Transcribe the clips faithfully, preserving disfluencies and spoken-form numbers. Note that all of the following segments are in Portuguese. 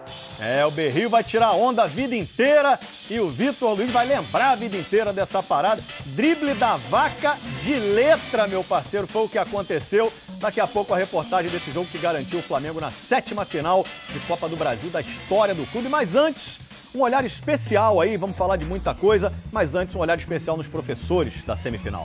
É, o Berrio vai tirar onda a vida inteira e o Vitor Luiz vai lembrar a vida inteira dessa parada. Drible da vaca de letra, meu parceiro, foi o que aconteceu. Daqui a pouco a reportagem desse jogo que garantiu o Flamengo na sétima final de Copa do Brasil da história do clube. Mas antes, um olhar especial aí, vamos falar de muita coisa, mas antes um olhar especial nos professores da semifinal.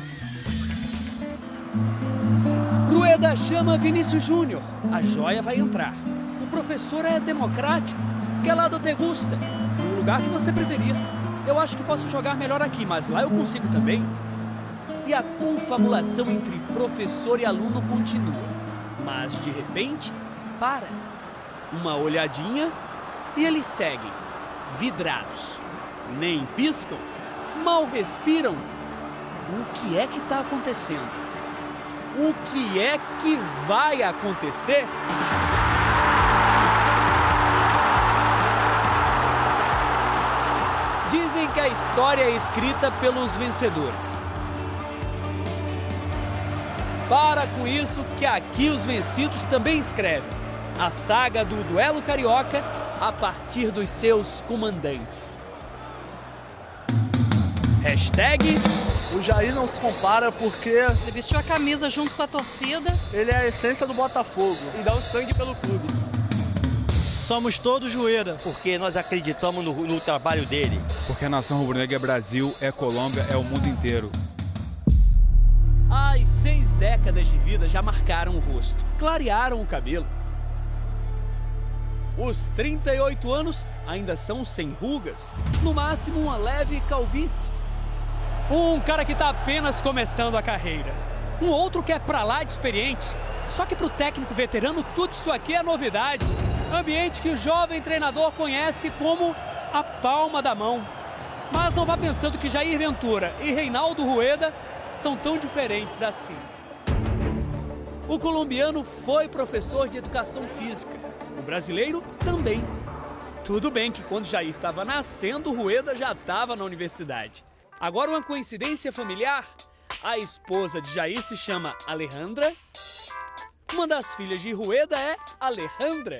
Rueda chama Vinícius Júnior, a joia vai entrar. O professor é democrático, que lado te gusta, no lugar que você preferir. Eu acho que posso jogar melhor aqui, mas lá eu consigo também. E a confabulação entre professor e aluno continua. Mas, de repente, para. Uma olhadinha e eles seguem, vidrados. Nem piscam, mal respiram. O que é que está acontecendo? O que é que vai acontecer? Dizem que a história é escrita pelos vencedores. Para com isso que aqui os vencidos também escrevem a saga do duelo carioca a partir dos seus comandantes. Hashtag... O Jair não se compara porque ele vestiu a camisa junto com a torcida. Ele é a essência do Botafogo e dá o sangue pelo clube. Somos todos Rueda. Porque nós acreditamos no, no trabalho dele. Porque a nação rubro-negra é Brasil, é Colômbia, é o mundo inteiro. As seis décadas de vida já marcaram o rosto, clarearam o cabelo. Os trinta e oito anos ainda são sem rugas, no máximo uma leve calvície. Um cara que está apenas começando a carreira. Um outro que é pra lá de experiente. Só que pro técnico veterano tudo isso aqui é novidade. Ambiente que o jovem treinador conhece como a palma da mão. Mas não vá pensando que Jair Ventura e Reinaldo Rueda são tão diferentes assim. O colombiano foi professor de educação física. O brasileiro também. Tudo bem que quando Jair estava nascendo, o Rueda já estava na universidade. Agora uma coincidência familiar, a esposa de Jair se chama Alejandra, uma das filhas de Rueda é Alejandra.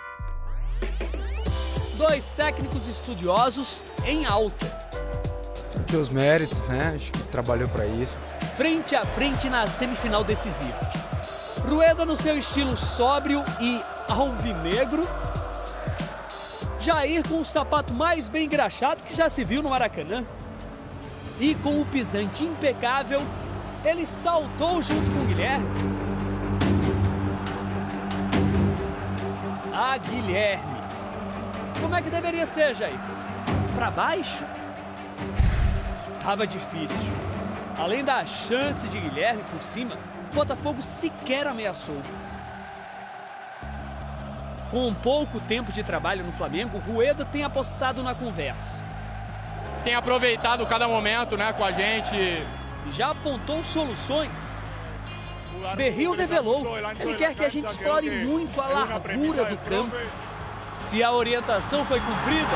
Dois técnicos estudiosos em alta. Tem que ter os méritos, né? Acho que trabalhou para isso. Frente a frente na semifinal decisiva. Rueda no seu estilo sóbrio e alvinegro. Jair com o sapato mais bem engraxado que já se viu no Maracanã. E com o pisante impecável, ele saltou junto com o Guilherme. Ah, Guilherme. Como é que deveria ser, Jair? Pra baixo? Tava difícil. Além da chance de Guilherme por cima, o Botafogo sequer ameaçou. Com pouco tempo de trabalho no Flamengo, Rueda tem apostado na conversa. Tem aproveitado cada momento, né, com a gente. Já apontou soluções. Berrio revelou, ele quer que a gente explore muito a largura do campo. Se a orientação foi cumprida,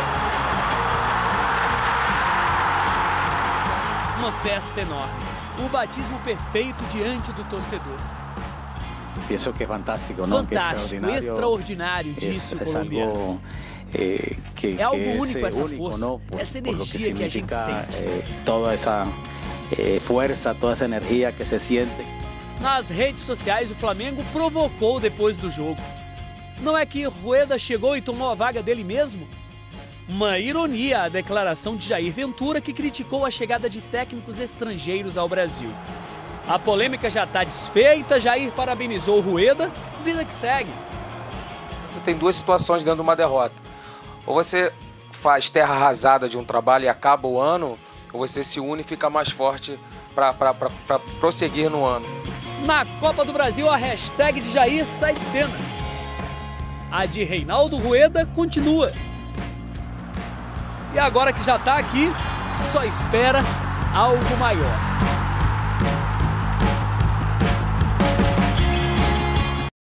uma festa enorme. O batismo perfeito diante do torcedor. Penso que é fantástico, não? Fantástico, extraordinário, disse o colombiano. Eh, que, é algo que único essa único, força, ¿no? por, essa por energia que, que a gente sente. Eh, toda essa eh, força, toda essa energia que se sente. Nas redes sociais, o Flamengo provocou depois do jogo. Não é que Rueda chegou e tomou a vaga dele mesmo? Uma ironia a declaração de Jair Ventura, que criticou a chegada de técnicos estrangeiros ao Brasil. A polêmica já está desfeita, Jair parabenizou o Rueda, vida que segue. Você tem duas situações dentro de uma derrota. Ou você faz terra arrasada de um trabalho e acaba o ano, ou você se une e fica mais forte para prosseguir no ano. Na Copa do Brasil, a hashtag de Jair sai de cena. A de Reinaldo Rueda continua. E agora que já está aqui, só espera algo maior.